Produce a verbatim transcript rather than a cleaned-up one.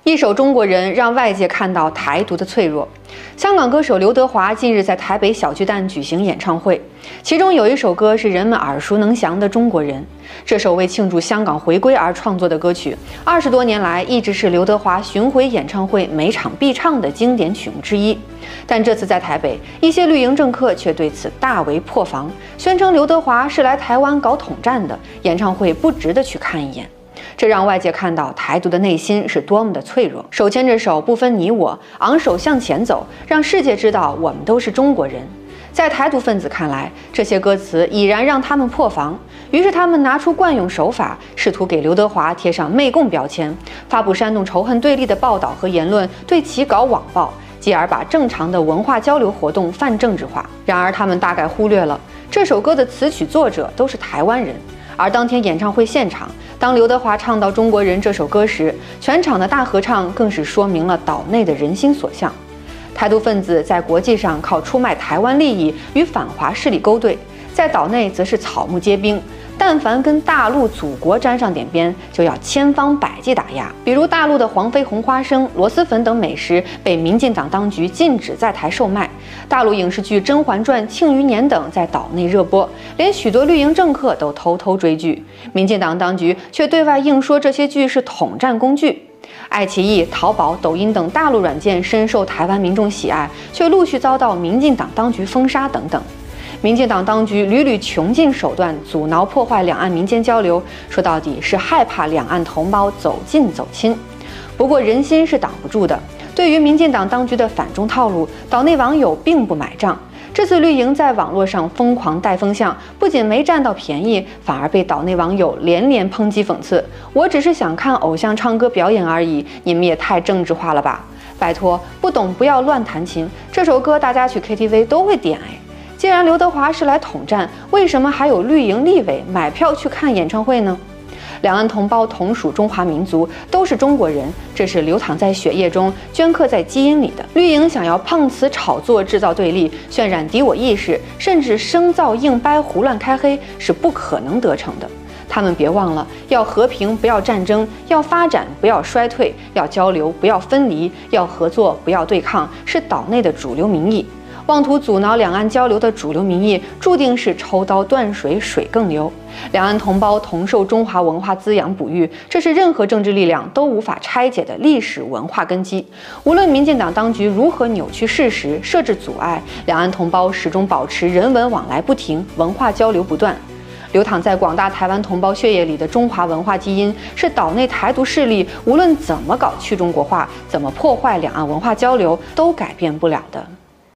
一首《中国人》让外界看到台独的脆弱。香港歌手刘德华近日在台北小巨蛋举行演唱会，其中有一首歌是人们耳熟能详的《中国人》。这首为庆祝香港回归而创作的歌曲，二十多年来一直是刘德华巡回演唱会每场必唱的经典曲目之一。但这次在台北，一些绿营政客却对此大为破防，宣称刘德华是来台湾搞统战的，演唱会不值得去看一眼。这让外界看到台独的内心是多么的脆弱，手牵着手不分你我，昂首向前走，让世界知道我们都是中国人。在台独分子看来，这些歌词已然让他们破防，于是他们拿出惯用手法，试图给刘德华贴上媚共标签，发布煽动仇恨对立的报道和言论，对其搞网暴，继而把正常的文化交流活动泛政治化。然而他们大概忽略了，这首歌的词曲作者都是台湾人。而当天演唱会现场，当刘德华唱到《中国人》这首歌时，全场的大合唱更是说明了岛内的人心所向。台独分子在国际上靠出卖台湾利益与反华势力勾兑，在岛内则是草木皆兵，但凡跟大陆祖国沾上点边，就要千方百计打压。比如大陆的黄飞鸿花生、螺蛳粉等美食被民进党当局禁止在台售卖，大陆影视剧《甄嬛传》《庆余年》等在岛内热播，连许多绿营政客都偷偷追剧，民进党当局却对外硬说这些剧是统战工具。爱奇艺、淘宝、抖音等大陆软件深受台湾民众喜爱，却陆续遭到民进党当局封杀等等。民进党当局屡屡穷尽手段阻挠破坏两岸民间交流，说到底是害怕两岸同胞走近走亲。不过人心是挡不住的，对于民进党当局的反中套路，岛内网友并不买账。这次绿营在网络上疯狂带风向，不仅没占到便宜，反而被岛内网友连连抨击讽刺。我只是想看偶像唱歌表演而已，你们也太政治化了吧！拜托，不懂不要乱弹琴。这首歌大家去 K T V 都会点哎。既然刘德华是来统战，为什么还有绿营立委买票去看演唱会呢？两岸同胞同属中华民族，都是中国人，这是流淌在血液中、镌刻在基因里的。绿营想要碰瓷炒作、制造对立、渲染敌我意识，甚至生造硬掰、胡乱开黑，是不可能得逞的。他们别忘了，要和平不要战争，要发展不要衰退，要交流不要分离，要合作不要对抗，是岛内的主流民意。妄图阻挠两岸交流的主流民意，注定是抽刀断水，水更流。两岸同胞同受中华文化滋养哺育，这是任何政治力量都无法拆解的历史文化根基。无论民进党当局如何扭曲事实、设置阻碍，两岸同胞始终保持人文往来不停，文化交流不断。流淌在广大台湾同胞血液里的中华文化基因，是岛内台独势力无论怎么搞去中国化，怎么破坏两岸文化交流，都改变不了的。